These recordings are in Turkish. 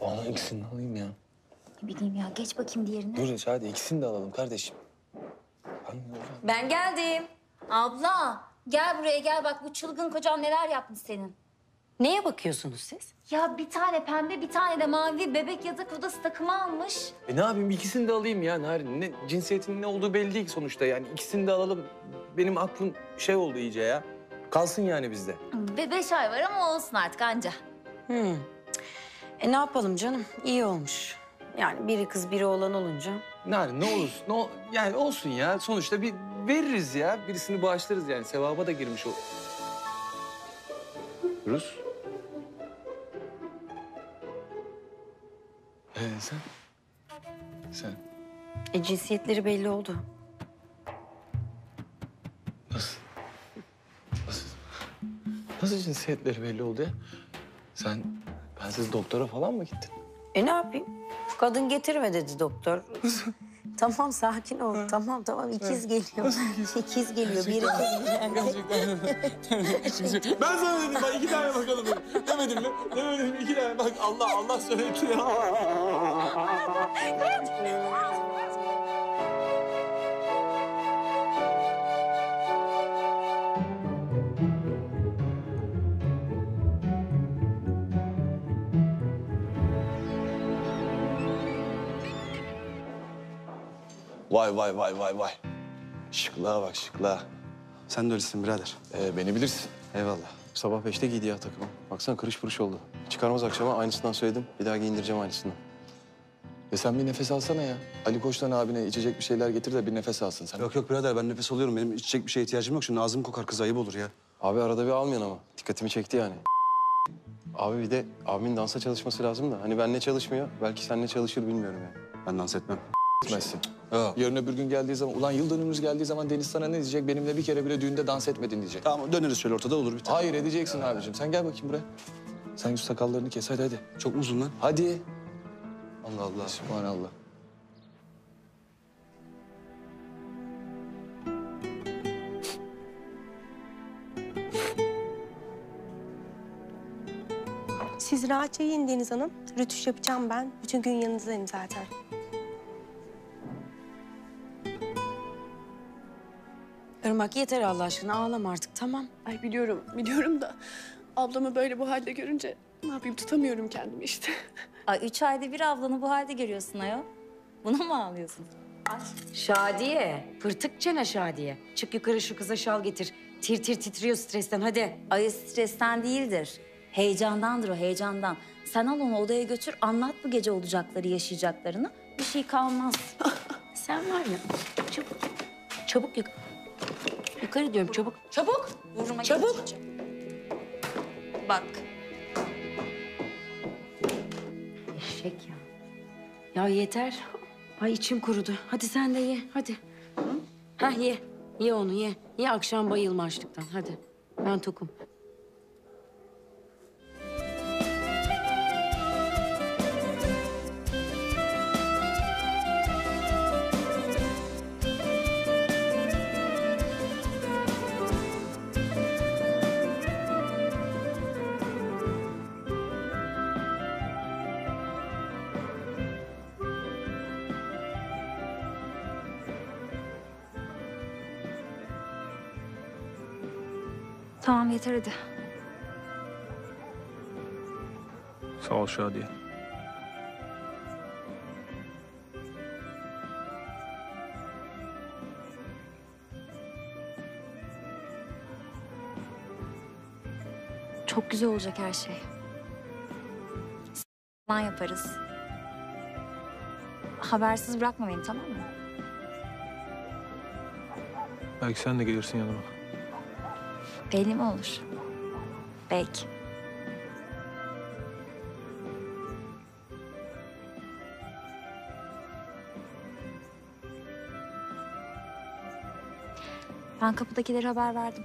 Vallahi ikisini de alayım ya. Ne bileyim ya, geç bakayım diğerine. Dur hadi ikisini de alalım kardeşim. Ben geldim. Abla, gel buraya gel. Bak bu çılgın kocan neler yapmış senin. Neye bakıyorsunuz siz? Ya bir tane pembe, bir tane de mavi bebek yatak odası takımı almış. Ne yapayım ikisini de alayım ya Narin. Ne, cinsiyetinin ne olduğu belli değil sonuçta yani. İkisini de alalım. Benim aklım şey oldu iyice ya. Kalsın yani bizde. 5 ay var ama olsun artık anca. Ne yapalım canım? İyi olmuş. Yani biri kız biri oğlan olunca. Narin ne olursun, yani olsun ya. Sonuçta bir veririz ya. Birisini bağışlarız yani. Sevaba da girmiş o. Rus. Sen? Sen? Cinsiyetleri belli oldu. Nasıl? Nasıl? Nasıl cinsiyetleri belli oldu ya? Siz doktora falan mı gittin? Ne yapayım? Kadın getirme dedi doktor. Tamam sakin ol. Tamam ikiz geliyor. İkiz geliyor. Biri kız biri erkek. Ben sana dedim bak 2 tane bakalım dedim. Demedim mi? Demedim mi? 2 tane bak Allah söyledi ya. Vay. Şıklığa bak şıklığa. Sen de öylesin birader. Beni bilirsin. Eyvallah. Sabah 5'te giydi ya takımı. Baksana kırış pırış oldu. Çıkarmaz akşama aynısından söyledim. Bir daha giyindireceğim aynısından. Sen bir nefes alsana ya. Ali Koç'tan abine içecek bir şeyler getir de bir nefes alsın sen. Yok birader ben nefes alıyorum. Benim içecek bir şeye ihtiyacım yok. Şimdi ağzım kokar kız ayıp olur ya. Abi arada bir almayan ama. Dikkatimi çekti yani. Abi bir de abimin dansa çalışması lazım da. Hani benle çalışmıyor. Belki seninle çalışır bilmiyorum yani. Ben dans etmem. Etmezsin. Yok. Yarın öbür gün geldiği zaman, ulan yıl dönümümüz geldiği zaman Deniz sana ne diyecek? Benimle bir kere bile düğünde dans etmedin diyecek. Tamam döneriz şöyle ortada olur bir tane. Hayır edeceksin abicim. Sen gel bakayım buraya. Sen şu sakallarını kes hadi. Çok uzun lan. Hadi. Allah Allah. Subhanallah. Siz rahatça yiyin Deniz Hanım. Rötuş yapacağım ben. Bütün gün yanınızdayım zaten. Irmak yeter Allah aşkına ağlama artık tamam. Ay biliyorum da ablamı böyle bu halde görünce ne yapayım tutamıyorum kendimi işte. Ay 3 ayda bir ablanı bu halde görüyorsun ayol. Buna mı ağlıyorsun? Şadiye. Pırtık çene Şadiye. Çık yukarı şu kıza şal getir. Tir tir titriyor stresten hadi. Ay stresten değildir. Heyecandandır o, heyecandan. Sen al onu odaya götür, anlat bu gece olacakları, yaşayacaklarını. Bir şey kalmaz. Sen var ya çabuk yukarı diyorum çabuk. Çabuk. Vurma Çabuk. gelecek. Bak. Eşek ya. Ya yeter. Ay içim kurudu. Hadi sen de ye hadi. Ha ye. Ye onu ye. Ye akşam bayılma açlıktan hadi. Ben tokum. Tamam yeter hadi. Sağ ol Şadiye. Çok güzel olacak her şey. Falan yaparız. Habersiz bırakma beni tamam mı? Belki sen de gelirsin yanıma. Belli mi olur? Belki. Ben kapıdakilere haber verdim.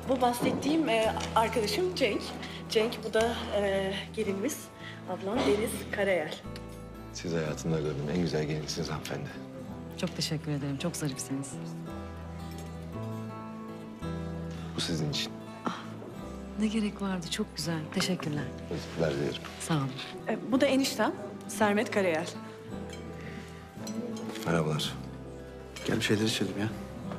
Bu bahsettiğim arkadaşım Cenk. Cenk bu da gelinimiz. Ablam Deniz Karayel. Siz hayatımda gördüğüm en güzel gelinsiniz hanımefendi. Çok teşekkür ederim. Çok zarifsiniz. Bu sizin için. Ne gerek vardı? Çok güzel. Teşekkürler. Teşekkürler dilerim. Sağ olun. Bu da eniştem Sermet Karayel. Merhabalar. Gel bir şeyler içelim ya.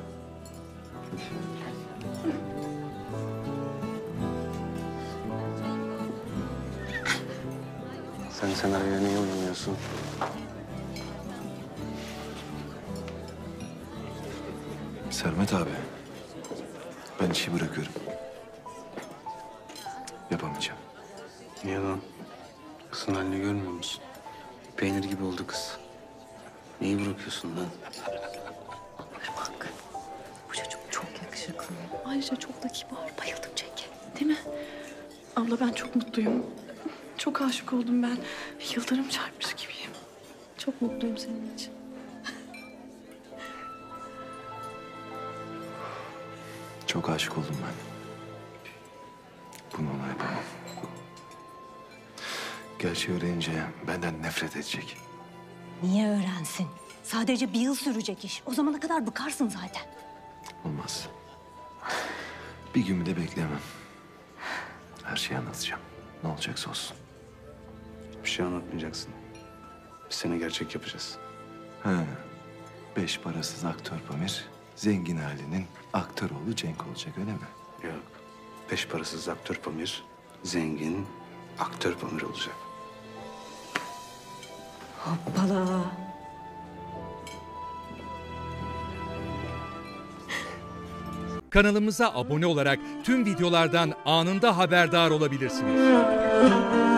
Sen senaryoya niye oynamıyorsun? Sermet abi. Ben işi bırakıyorum. Yapamayacağım. Niye lan? Kızın halini görmüyor musun? Peynir gibi oldu kız. Neyi bırakıyorsun lan? Bak. Bu çocuk çok yakışıklı. Ayrıca çok da kibar. Bayıldım Cenk'e. Değil mi? Abla ben çok mutluyum. Çok aşık oldum ben. Yıldırım çarpmış gibiyim. Çok mutluyum senin için. Çok aşık oldum ben. Bunu ona yapamam. Gerçeği öğrenince benden nefret edecek. Niye öğrensin? Sadece bir yıl sürecek iş. O zamana kadar bıkarsın zaten. Olmaz. Bir gün bile bekleyemem. Her şeyi anlatacağım. Ne olacaksa olsun. Bir şey anlatmayacaksın. Biz seni gerçek yapacağız. He. 5 parasız aktör Pamir, zengin halinin aktör oğlu Cenk olacak öyle mi? Yok. 5 parasız aktör Pamir, zengin aktör Pamir olacak. Hoppala. Kanalımıza abone olarak tüm videolardan anında haberdar olabilirsiniz.